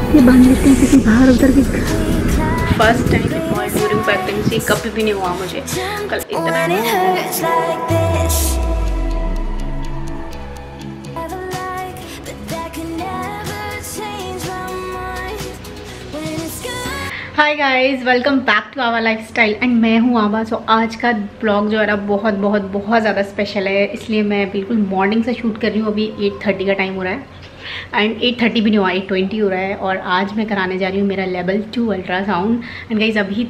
ये बांध लेते हैं क्योंकि बाहर उधर भी फर्स्ट टाइम ड्यूरिंग प्रेगनेंसी कभी भी नहीं हुआ मुझे। कल इतना hi guys, welcome back to our lifestyle and मैं हूँ आभा। सो आज का ब्लॉग जो है ना बहुत ज़्यादा स्पेशल है, इसलिए मैं बिल्कुल मॉर्निंग से शूट कर रही हूँ। अभी 8:30 का टाइम हो रहा है एंड 8:30 भी नहीं हुआ, 8:20 हो रहा है। और आज मैं कराने जा रही हूँ मेरा लेवल 2 अल्ट्रासाउंड। एंड गाइस अभी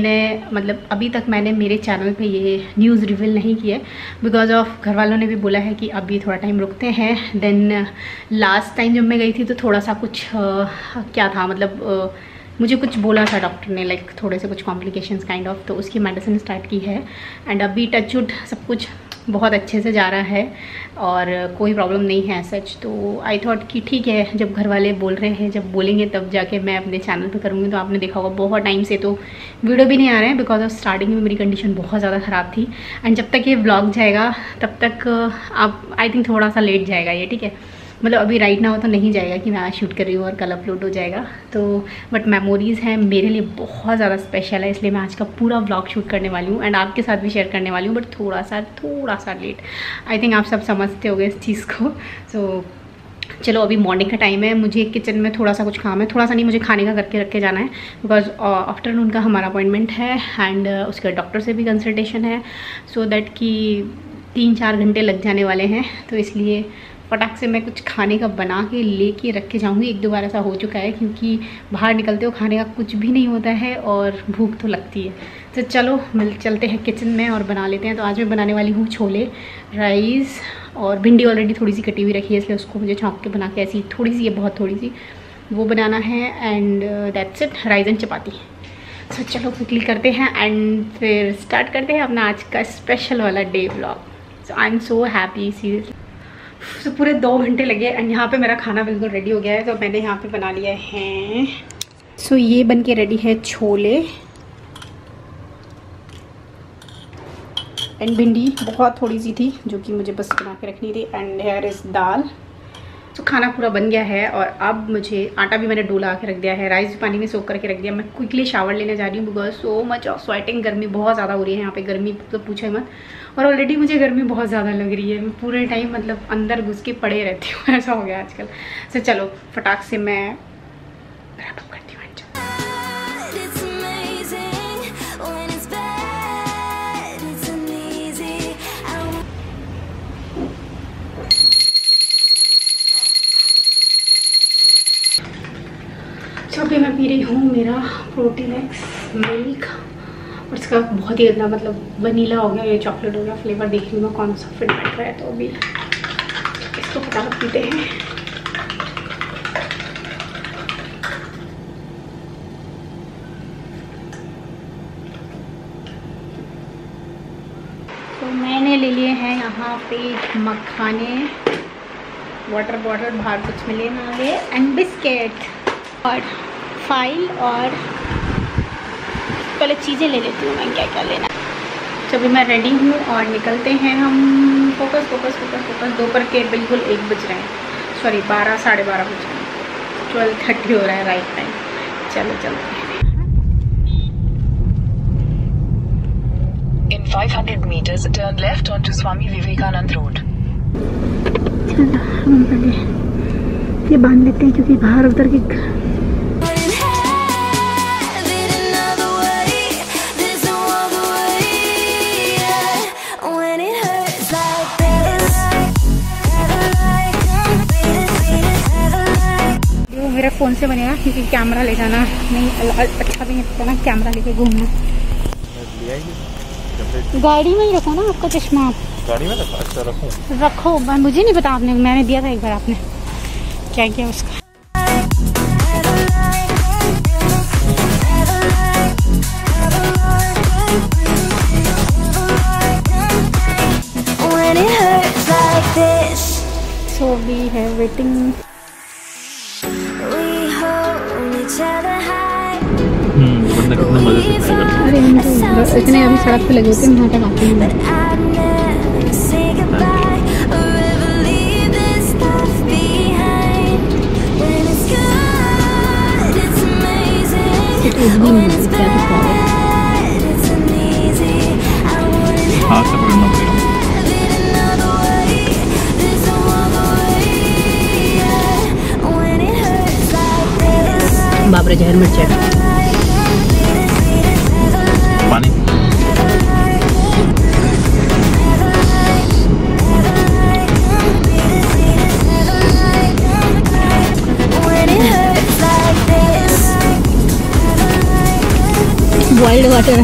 तक मैंने मेरे चैनल पे ये न्यूज़ रिवील नहीं की है बिकॉज ऑफ घर वालों ने भी बोला है कि अभी थोड़ा टाइम रुकते हैं। देन लास्ट टाइम जब मैं गई थी तो थोड़ा सा कुछ क्या था, मतलब मुझे कुछ बोला था डॉक्टर ने, लाइक थोड़े से कुछ कॉम्प्लिकेशंस काइंड ऑफ, तो उसकी मेडिसिन स्टार्ट की है। एंड अभी टच वुड सब कुछ बहुत अच्छे से जा रहा है और कोई प्रॉब्लम नहीं है सच। तो आई थॉट कि ठीक है, जब घर वाले बोल रहे हैं, जब बोलेंगे तब जाके मैं अपने चैनल पे करूँगी। तो आपने देखा होगा बहुत टाइम से तो वीडियो भी नहीं आ रहे हैं बिकॉज ऑफ स्टार्टिंग में मेरी कंडीशन बहुत ज़्यादा ख़राब थी। एंड जब तक ये ब्लॉग जाएगा तब तक आप आई थिंक थोड़ा सा लेट जाएगा ये, ठीक है। मतलब अभी राइट ना हो तो नहीं जाएगा कि मैं आज शूट कर रही हूँ और कल अपलोड हो जाएगा। तो बट मेमोरीज़ हैं मेरे लिए बहुत ज़्यादा स्पेशल है, इसलिए मैं आज का पूरा व्लॉग शूट करने वाली हूँ एंड आपके साथ भी शेयर करने वाली हूँ, बट थोड़ा सा लेट। आई थिंक आप सब समझते होंगे इस चीज़ को। सो चलो, अभी मॉर्निंग का टाइम है, मुझे किचन में थोड़ा सा कुछ काम है, थोड़ा सा नहीं, मुझे खाने का करके रख के जाना है बिकॉज आफ्टरनून का हमारा अपॉइंटमेंट है एंड उसके डॉक्टर से भी कंसल्टेशन है। सो दैट कि 3-4 घंटे लग जाने वाले हैं, तो इसलिए फटाक से मैं कुछ खाने का बना के लेके रख के जाऊँगी। 1-2 बार ऐसा हो चुका है क्योंकि बाहर निकलते हो खाने का कुछ भी नहीं होता है और भूख तो लगती है। तो चलो चलते हैं किचन में और बना लेते हैं। तो आज मैं बनाने वाली हूँ छोले, राइस और भिंडी ऑलरेडी थोड़ी सी कटी हुई रखी है, इसलिए उसको मुझे छौंक के बना के ऐसी थोड़ी सी, बहुत थोड़ी सी वो बनाना है and that's it, rice and chapati. तो चलो क्विकली करते हैं एंड फिर स्टार्ट करते हैं अपना आज का स्पेशल वाला day vlog. So I am so happy seriously. तो पूरे 2 घंटे लगे एंड यहाँ पे मेरा खाना बिल्कुल रेडी हो गया है। तो मैंने यहाँ पे बना लिया है, सो ये बन के रेडी है छोले एंड भिंडी बहुत थोड़ी सी थी जो कि मुझे बस बना के रखनी थी एंड हेयर इज़ दाल। तो खाना पूरा बन गया है और अब मुझे आटा भी मैंने डोला के रख दिया है, राइस भी पानी में सोख करके रख दिया। मैं क्विकली शावर लेने जा रही हूँ because so much of sweating, गर्मी बहुत ज़्यादा हो रही है यहाँ पे, गर्मी तो पूछो ही मत। और ऑलरेडी मुझे गर्मी बहुत ज़्यादा लग रही है, मैं पूरे टाइम मतलब अंदर घुस के पड़े रहती हूँ, ऐसा हो गया आजकल। तो चलो फटाक से मैं रैप अप करती हूँ। तो अभी मैं पी रही हूँ मेरा प्रोटीन एक्स मिल्क और इसका बहुत ही गंदा, मतलब वनीला हो गया, ये चॉकलेट हो गया, फ्लेवर देख रही हूँ मैं कौन सा फिट बैठ रहा है। तो अभी इसको फटाफट पीते हैं। तो मैंने ले लिए हैं यहाँ पे मखाने, वाटर बॉटल, बाहर कुछ मिले ना आगे, एंड बिस्किट और फाइल। और पहले चीज़ें ले लेती हूँ मैं क्या क्या लेना। तो अभी मैं रेडी हूँ और निकलते हैं हम। Focus focus focus focus. दोपहर के बिल्कुल 1 बज रहे हैं, सॉरी 12 साढ़े 12 बज रहे हैं, 12:30 हो रहा है राइट टाइम। चलो चलते हैं। In 500 meters, turn left onto Swami Vivekanand Road. चलो हम पहले ये बांध लेते हैं क्योंकि बाहर उधर की मेरा फ़ोन से बनेगा क्योंकि कैमरा ले जाना नहीं अच्छा भी नहीं लगता ना, कैमरा लेके घूमना। गाड़ी में ही रखो ना आपका चश्मा, गाड़ी में रखो। अच्छा रखो, मुझे नहीं पता, आपने मैंने दिया था एक बार, आपने क्या किया उसका। सो वी है वेटिंग। कितना मजे से अरे इतने अभी सड़क पे लगे होते हैं, यहाँ तक आते हैं। हाथ से पकड़ना पड़ेगा। बाबरा जहर मिर्च है। पानी boiled water.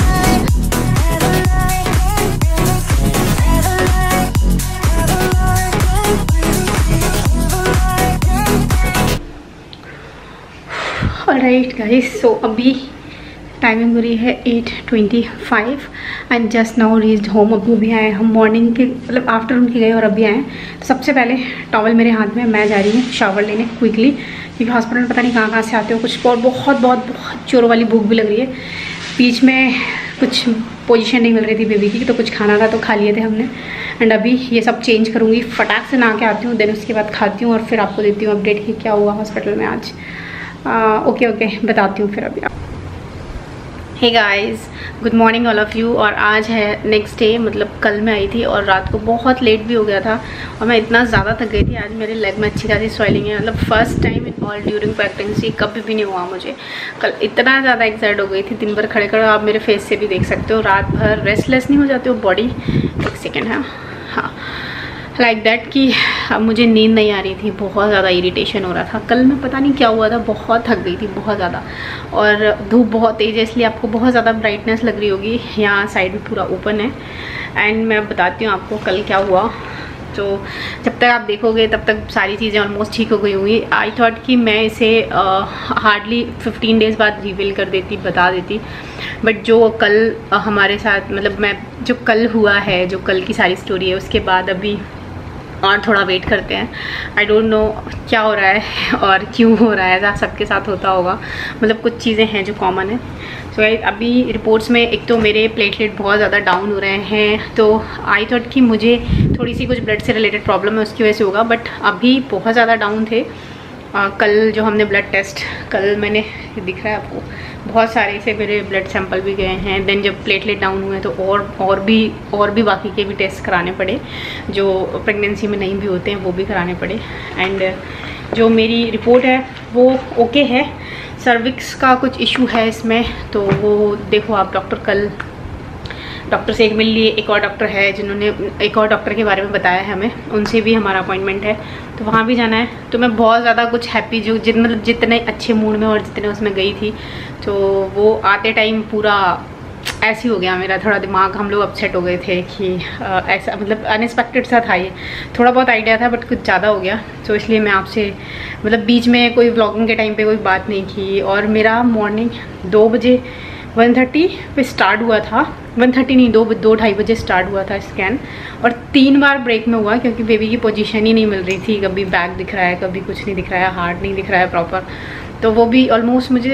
Alright guys, so अभी टाइमिंग हो रही है 8:25 and just now reached home. अभी आए हम, मॉर्निंग के मतलब आफ्टरनून के गए और अभी आए। तो सबसे पहले टॉवल मेरे हाथ में, मैं जा रही हूँ शावर लेने क्विकली, क्योंकि हॉस्पिटल में पता नहीं कहाँ से आते हो कुछ, और बहुत बहुत बहुत चोरों वाली भूख भी लग रही है। बीच में कुछ पोजीशन नहीं मिल रही थी बेबी की, तो कुछ खाना था तो खा लिए थे हमने। एंड अभी ये सब चेंज करूँगी, फटाक से नहा के आती हूँ, देन उसके बाद खाती हूँ और फिर आपको देती हूँ अपडेट कि क्या हुआ हॉस्पिटल में आज। ओके बताती हूँ फिर अभी। Hey guys, good morning all of you. और आज है नेक्स्ट डे, मतलब कल मैं आई थी और रात को बहुत लेट भी हो गया था और मैं इतना ज़्यादा थक गई थी। आज मेरे लेग में अच्छी खासी स्वेलिंग है, मतलब first time in all during pregnancy, कभी भी नहीं हुआ मुझे। कल इतना ज़्यादा एक्साइट हो गई थी, दिन भर खड़े खड़े, आप मेरे फेस से भी देख सकते हो। रात भर रेस्टलेस नहीं हो जाते हो बॉडी। एक सेकेंड है, हाँ, लाइक दैट कि अब मुझे नींद नहीं आ रही थी, बहुत ज़्यादा इरिटेशन हो रहा था। कल मैं पता नहीं क्या हुआ था, बहुत थक गई थी बहुत ज़्यादा, और धूप बहुत तेज़ है इसलिए आपको बहुत ज़्यादा ब्राइटनेस लग रही होगी। यहाँ साइड भी पूरा ओपन है। एंड मैं बताती हूँ आपको कल क्या हुआ। तो जब तक आप देखोगे तब तक सारी चीज़ें ऑलमोस्ट ठीक हो गई होंगी। आई थॉट कि मैं इसे हार्डली 15 डेज़ बाद रिवील कर देती, बता देती, बट जो कल हमारे साथ, मतलब मैं जो कल हुआ है, जो कल की सारी स्टोरी है, उसके बाद अभी और थोड़ा वेट करते हैं। आई डोंट नो क्या हो रहा है और क्यों हो रहा है, सबके साथ होता होगा, मतलब कुछ चीज़ें हैं जो कॉमन है। सो अभी रिपोर्ट्स में एक तो मेरे प्लेटलेट बहुत ज़्यादा डाउन हो रहे हैं, तो आई थॉट कि मुझे थोड़ी सी कुछ ब्लड से रिलेटेड प्रॉब्लम है उसकी वजह से होगा, बट अभी बहुत ज़्यादा डाउन थे। कल जो हमने ब्लड टेस्ट, कल मैंने, दिख रहा है आपको, बहुत सारे से मेरे ब्लड सैंपल भी गए हैं। देन जब प्लेटलेट डाउन हुए तो और भी बाकी के भी टेस्ट कराने पड़े, जो प्रेगनेंसी में नहीं भी होते हैं वो भी कराने पड़े। एंड जो मेरी रिपोर्ट है वो ओके है। सर्विक्स का कुछ इशू है इसमें, तो वो देखो आप, कल डॉक्टर से एक मिल लिए। एक और डॉक्टर है जिन्होंने एक और डॉक्टर के बारे में बताया है हमें, उनसे भी हमारा अपॉइंटमेंट है, तो वहाँ भी जाना है। तो मैं बहुत ज़्यादा कुछ हैप्पी, जो मतलब जितने अच्छे मूड में और जितने उसमें गई थी, तो वो आते टाइम पूरा ऐसे ही हो गया मेरा, थोड़ा दिमाग, हम लोग अपसेट हो गए थे कि ऐसा, मतलब अनएक्सपेक्टेड सा था ये। थोड़ा बहुत आइडिया था बट कुछ ज़्यादा हो गया, तो इसलिए मैं आपसे, मतलब बीच में कोई व्लॉगिंग के टाइम पे कोई बात नहीं की। और मेरा मॉर्निंग 2 बजे 1:30 पे स्टार्ट हुआ था, 1:30 नहीं, 2-2:30 बजे स्टार्ट हुआ था स्कैन, और 3 बार ब्रेक में हुआ क्योंकि बेबी की पोजीशन ही नहीं मिल रही थी। कभी बैक दिख रहा है, कभी कुछ नहीं दिख रहा है, हार्ट नहीं दिख रहा है प्रॉपर। तो वो भी ऑलमोस्ट मुझे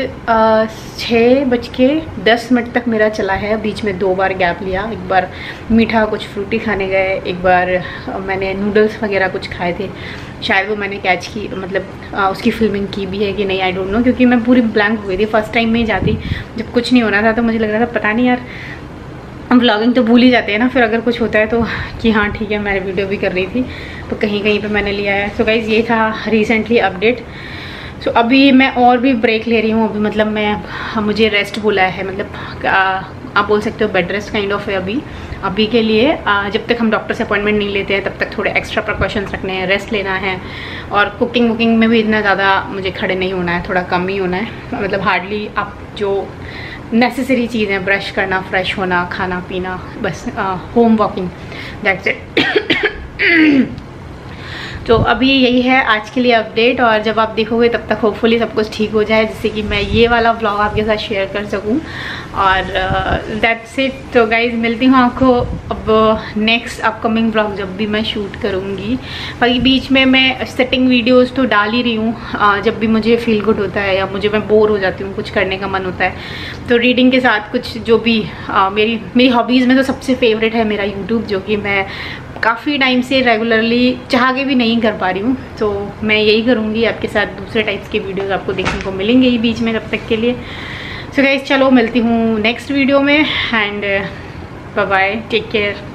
6:10 तक मेरा चला है। बीच में 2 बार गैप लिया, एक बार मीठा कुछ फ्रूटी खाने गए, एक बार मैंने नूडल्स वगैरह कुछ खाए थे, शायद वो मैंने कैच की, मतलब उसकी फिल्मिंग की भी है कि नहीं, आई डोंट नो, क्योंकि मैं पूरी ब्लैंक हो गई थी फर्स्ट टाइम में ही जाती, जब कुछ नहीं होना था तो मुझे लग रहा था पता नहीं यार, हम व्लॉगिंग तो भूल ही जाते हैं ना फिर अगर कुछ होता है तो, कि हाँ ठीक है मैं वीडियो भी कर रही थी, तो कहीं कहीं पे मैंने लिया है। सो गाइज़, ये था रिसेंटली अपडेट। सो अभी मैं और भी ब्रेक ले रही हूँ अभी, मतलब मुझे रेस्ट बोला है, मतलब आप बोल सकते हो बेड रेस्ट काइंड ऑफ है अभी के लिए। जब तक हम डॉक्टर से अपॉइंटमेंट नहीं लेते हैं तब तक थोड़े एक्स्ट्रा प्रिकॉशंस रखने हैं, रेस्ट लेना है, और कुकिंग वुकिंग में भी इतना ज़्यादा मुझे खड़े नहीं होना है, थोड़ा कम ही होना है, मतलब हार्डली आप जो नेसेसरी चीज़ें, ब्रश करना, फ्रेश होना, खाना पीना, बस होम वॉकिंग, दैट्स इट। तो अभी यही है आज के लिए अपडेट, और जब आप देखोगे तब तक होपफुली सब कुछ ठीक हो जाए, जिससे कि मैं ये वाला व्लॉग आपके साथ शेयर कर सकूं। और दैट्स इट। तो गाइज, मिलती हूँ आपको अब नेक्स्ट अपकमिंग व्लॉग जब भी मैं शूट करूँगी। बाकी बीच में मैं सेटिंग वीडियोस तो डाल ही रही हूँ, जब भी मुझे फील गुड होता है या मुझे मैं बोर हो जाती हूँ, कुछ करने का मन होता है, तो रीडिंग के साथ कुछ जो भी मेरी हॉबीज़ में तो सबसे फेवरेट है मेरा यूट्यूब, जो कि मैं काफ़ी टाइम से रेगुलरली चाह के भी नहीं कर पा रही हूँ। तो मैं यही करूँगी, आपके साथ दूसरे टाइप्स के वीडियोस आपको देखने को मिलेंगे ही बीच में, तब तक के लिए सो गाइस चलो मिलती हूँ नेक्स्ट वीडियो में and bye bye, take care.